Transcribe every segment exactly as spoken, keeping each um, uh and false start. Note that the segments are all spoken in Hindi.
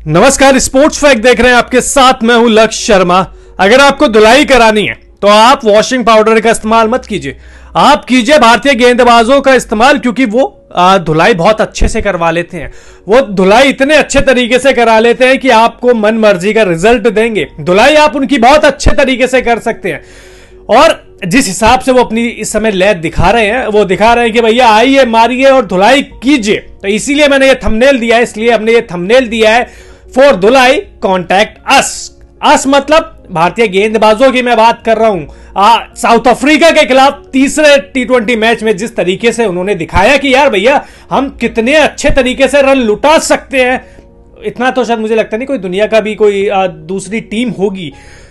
नमस्कार, स्पोर्ट्स फैक्ट देख रहे हैं, आपके साथ मैं हूं लक्ष्य शर्मा। अगर आपको धुलाई करानी है तो आप वॉशिंग पाउडर का इस्तेमाल मत कीजिए, आप कीजिए भारतीय गेंदबाजों का इस्तेमाल, क्योंकि वो धुलाई बहुत अच्छे से करवा लेते हैं। वो धुलाई इतने अच्छे तरीके से करा लेते हैं कि आपको मन मर्जी का रिजल्ट देंगे। धुलाई आप उनकी बहुत अच्छे तरीके से कर सकते हैं, और जिस हिसाब से वो अपनी इस समय लैब दिखा रहे हैं, वो दिखा रहे हैं कि भैया आइए, मारिए और धुलाई कीजिए। तो इसीलिए मैंने ये थंबनेल दिया है, इसलिए हमने ये थंबनेल दिया है, फॉर धुलाई कॉन्टैक्ट अस। अस मतलब भारतीय गेंदबाजों की मैं बात कर रहा हूं। साउथ अफ्रीका के खिलाफ तीसरे टी ट्वेंटी मैच में जिस तरीके से उन्होंने दिखाया कि यार भैया हम कितने अच्छे तरीके से रन लुटा सकते हैं, इतना तो शायद मुझे लगता नहीं कोई दुनिया का भी कोई आ, दूसरी टीम होगी।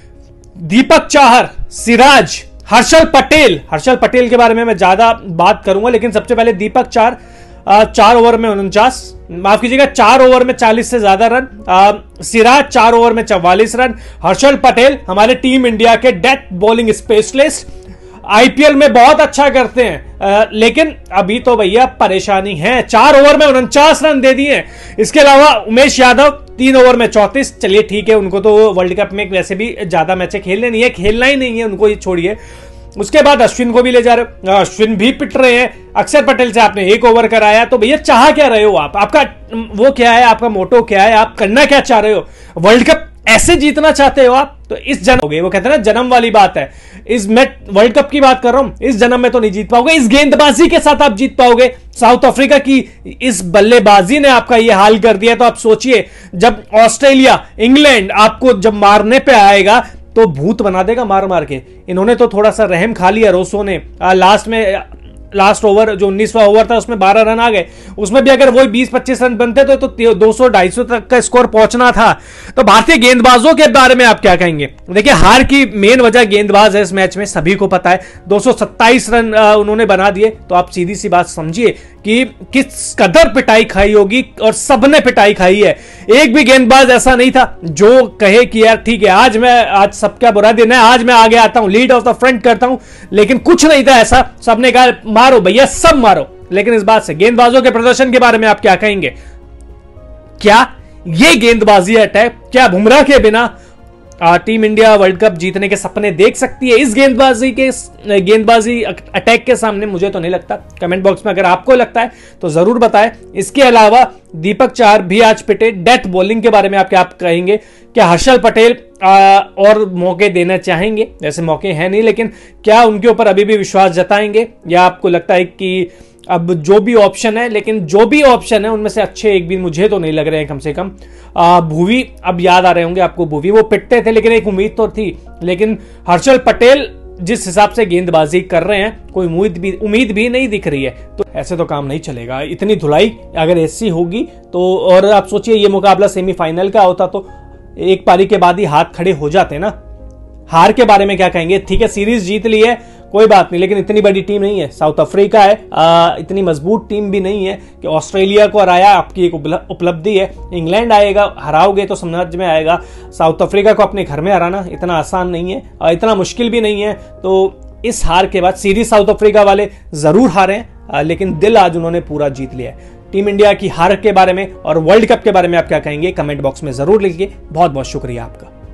दीपक चाहर, सिराज, हर्षल पटेल, हर्षल पटेल के बारे में मैं ज्यादा बात करूंगा, लेकिन सबसे पहले दीपक चाहर चार ओवर में उनचास, माफ कीजिएगा चार ओवर में चालीस से ज्यादा रन। सिराज चार ओवर में चौवालीस रन। हर्षल पटेल हमारे टीम इंडिया के डेथ बॉलिंग स्पेशलिस्ट, आईपीएल में बहुत अच्छा करते हैं, आ, लेकिन अभी तो भैया परेशानी है। चार ओवर में उनचास रन दे दिए। इसके अलावा उमेश यादव तीन ओवर में चौंतीस। चलिए ठीक है, उनको तो वर्ल्ड कप में वैसे भी ज्यादा मैचें खेलने नहीं है, खेलना ही नहीं है उनको, ये छोड़िए। उसके बाद अश्विन को भी ले जा रहे हो, अश्विन भी पिट रहे हैं। अक्षर पटेल से आपने एक ओवर कराया, तो भैया चाह क्या रहे हो आप? आपका वो क्या है, आपका मोटो क्या है, आप करना क्या चाह रहे हो? वर्ल्ड कप ऐसे जीतना चाहते हो आप? तो इस जन्म हो गए, वो कहते हैं ना जन्म वाली बात है, इस मैं वर्ल्ड कप की बात कर रहा हूं, इस जन्म में तो नहीं जीत पाओगे। इस गेंदबाजी के साथ आप जीत पाओगे? साउथ अफ्रीका की इस बल्लेबाजी ने आपका ये हाल कर दिया। तो आप सोचिए, जब ऑस्ट्रेलिया, इंग्लैंड आपको जब मारने पे आएगा तो भूत बना देगा मार मार के। इन्होंने तो थोड़ा सा रहम खा लिया रोसो ने। आ, लास्ट में लास्ट ओवर जो उन्नीसवां ओवर था उसमें बारह रन आ गए, उसमें भी अगर वही बीस पच्चीस रन बनते तो, तो दो सौ ढाई सौ तक का स्कोर पहुंचना था। तो भारतीय गेंदबाजों के बारे में आप क्या कहेंगे? देखिए, हार की मेन वजह गेंदबाज है इस मैच में, सभी को पता है। दो सौ सत्ताईस रन उन्होंने बना दिए। तो आप सीधी सी बात समझिए कि किस कदर पिटाई खाई होगी, और सबने पिटाई खाई है। एक भी गेंदबाज ऐसा नहीं था जो कहे कि यार ठीक है, आज मैं आज सबका बुरा दिन है, आज मैं आगे आता हूं, लीड ऑफ द फ्रंट करता हूं। लेकिन कुछ नहीं था ऐसा, सबने कहा मारो भैया, सब मारो। लेकिन इस बात से गेंदबाजों के प्रदर्शन के बारे में आप क्या कहेंगे? क्या ये गेंदबाजी अटैक, क्या बुमराह के बिना आ, टीम इंडिया वर्ल्ड कप जीतने के सपने देख सकती है? इस गेंदबाजी के गेंदबाजी अटैक के सामने मुझे तो नहीं लगता। कमेंट बॉक्स में अगर आपको लगता है तो जरूर बताएं। इसके अलावा दीपक चाहर भी आज पिटे। डेथ बॉलिंग के बारे में आप क्या आप कहेंगे? क्या हर्षल पटेल आ, और मौके देना चाहेंगे? वैसे मौके हैं नहीं, लेकिन क्या उनके ऊपर अभी भी विश्वास जताएंगे, या आपको लगता है कि अब जो भी ऑप्शन है, लेकिन जो भी ऑप्शन है उनमें से अच्छे एक भी मुझे तो नहीं लग रहे हैं कम से कम। भुवी, अब याद आ रहे होंगे आपको, भुवी वो पिटते थे, लेकिन एक उम्मीद तो थी। लेकिन हर्षल पटेल जिस हिसाब से गेंदबाजी कर रहे हैं, कोई उम्मीद भी उम्मीद भी नहीं दिख रही है। तो ऐसे तो काम नहीं चलेगा। इतनी धुलाई अगर ऐसी होगी तो, और आप सोचिए ये मुकाबला सेमीफाइनल का होता तो एक पारी के बाद ही हाथ खड़े हो जाते ना। हार के बारे में क्या कहेंगे? ठीक है, सीरीज जीत ली है, कोई बात नहीं, लेकिन इतनी बड़ी टीम नहीं है। साउथ अफ्रीका है, आ, इतनी मजबूत टीम भी नहीं है कि ऑस्ट्रेलिया को हराया, आपकी एक उपलब्धि है। इंग्लैंड आएगा, हराओगे तो समझ में आएगा। साउथ अफ्रीका को अपने घर में हराना इतना आसान नहीं है, आ, इतना मुश्किल भी नहीं है। तो इस हार के बाद सीरीज साउथ अफ्रीका वाले जरूर हारे, लेकिन दिल आज उन्होंने पूरा जीत लिया है। टीम इंडिया की हार के बारे में और वर्ल्ड कप के बारे में आप क्या कहेंगे? कमेंट बॉक्स में जरूर लिखिए। बहुत बहुत शुक्रिया आपका।